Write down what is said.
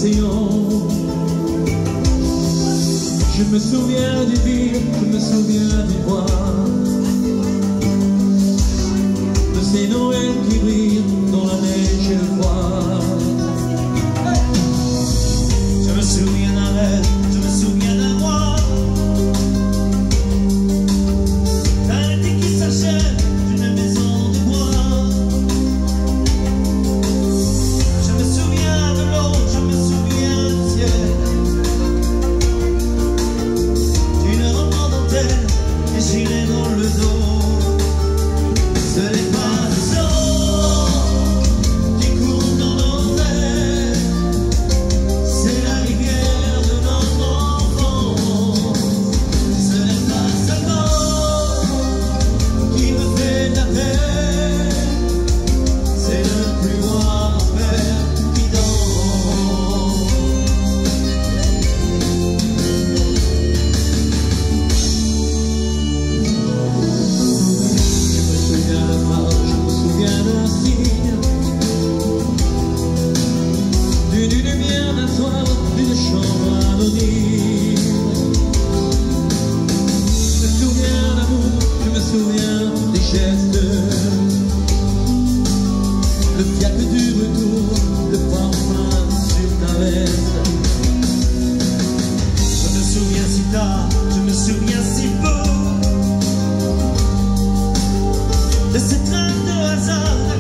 l'océan. Je me souviens du vide, je me souviens du bois, de ces Noëls qui brillent dans la neige froide. Je me souviens d'un rêve, je me souviens d'un mois, d'un été qui s'achève, d'une maison de bois. Je me souviens de l'eau, je me souviens du ciel, d'une robe en dentelle déchirée dans le dos. Ce n'est pas le sang qui coule dans nos veines, c'est la rivière de notre enfance. Ce n'est pas seulement qui me fait de la peine, c'est le plus grand enfer qui danse. Je me souviens d'un mort, je me souviens d'un signe, d'une lumière d'un soir, d'une chambre anonyme. Je me souviens d'amour, je me souviens des gestes, le fiacre du retour, le parfum sur ta veste. Je me souviens si tard, je me souviens si peu, de cette traîne de hasard.